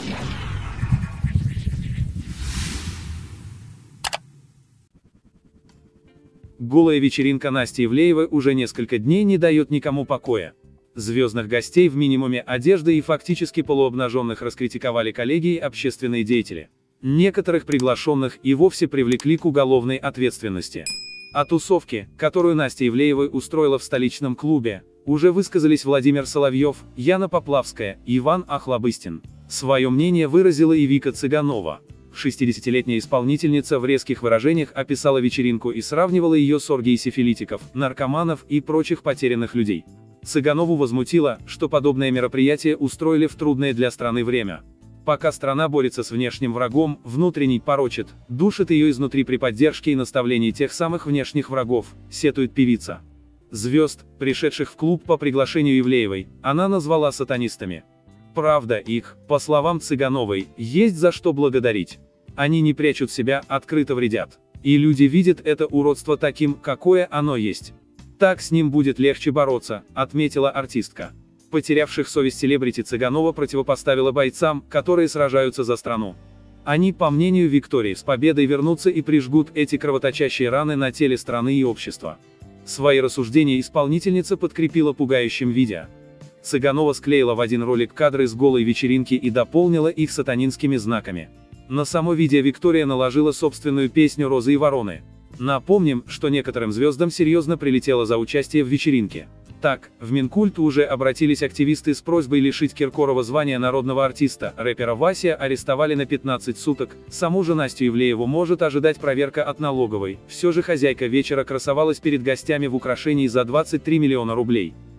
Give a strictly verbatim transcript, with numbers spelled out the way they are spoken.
Голая вечеринка Насти Ивлеевой уже несколько дней не дает никому покоя. Звездных гостей в минимуме одежды и фактически полуобнаженных раскритиковали коллеги и общественные деятели. Некоторых приглашенных и вовсе привлекли к уголовной ответственности. О тусовке, которую Настя Ивлеева устроила в столичном клубе, уже высказались Владимир Соловьев, Яна Поплавская и Иван Охлобыстин. Свое мнение выразила и Вика Цыганова. шестидесятилетняя исполнительница в резких выражениях описала вечеринку и сравнивала ее с оргией сифилитиков, наркоманов и прочих потерянных людей. Цыганову возмутило, что подобное мероприятие устроили в трудное для страны время. Пока страна борется с внешним врагом, внутренний порочит, душит ее изнутри при поддержке и наставлении тех самых внешних врагов, сетует певица. Звезд, пришедших в клуб по приглашению Ивлеевой, она назвала сатанистами. Правда, их, по словам Цыгановой, есть за что благодарить. Они не прячут себя, открыто вредят. И люди видят это уродство таким, какое оно есть. Так с ним будет легче бороться, отметила артистка. Потерявших совесть селебрити Цыганова противопоставила бойцам, которые сражаются за страну. Они, по мнению Виктории, с победой вернутся и прижгут эти кровоточащие раны на теле страны и общества. Свои рассуждения исполнительница подкрепила пугающим видео. Цыганова склеила в один ролик кадры с голой вечеринки и дополнила их сатанинскими знаками. На само видео Виктория наложила собственную песню «Розы и вороны». Напомним, что некоторым звездам серьезно прилетело за участие в вечеринке. Так, в Минкульт уже обратились активисты с просьбой лишить Киркорова звания народного артиста. Рэпера Вася арестовали на пятнадцать суток, саму же Настю Ивлееву может ожидать проверка от налоговой. Все же хозяйка вечера красовалась перед гостями в украшении за двадцать три миллиона рублей.